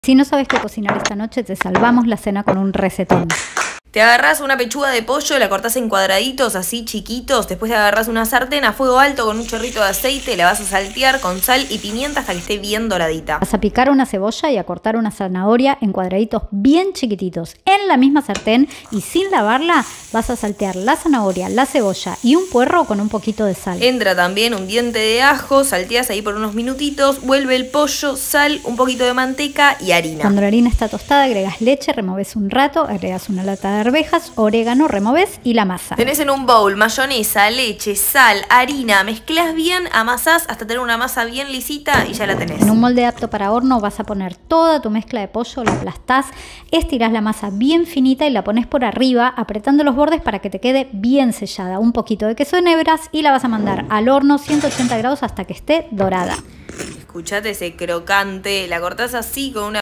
Si no sabes qué cocinar esta noche, te salvamos la cena con un recetón. Te agarrás una pechuga de pollo, la cortás en cuadraditos así chiquitos, después te agarrás una sartén a fuego alto con un chorrito de aceite, la vas a saltear con sal y pimienta hasta que esté bien doradita. Vas a picar una cebolla y a cortar una zanahoria en cuadraditos bien chiquititos. En la misma sartén y sin lavarla vas a saltear la zanahoria, la cebolla y un puerro con un poquito de sal. Entra también un diente de ajo, salteas ahí por unos minutitos, vuelve el pollo, sal, un poquito de manteca y harina. Cuando la harina está tostada agregas leche, removes un rato, agregas una lata de arvejas, orégano, removes y la masa. Tenés en un bowl mayonesa, leche, sal, harina, mezclas bien, amasás hasta tener una masa bien lisita y ya la tenés. En un molde apto para horno vas a poner toda tu mezcla de pollo, la aplastás, estirás la masa bien finita y la pones por arriba apretando los bordes para que te quede bien sellada. Un poquito de queso en hebras y la vas a mandar al horno 180 grados hasta que esté dorada. Escuchate ese crocante, la cortás así con una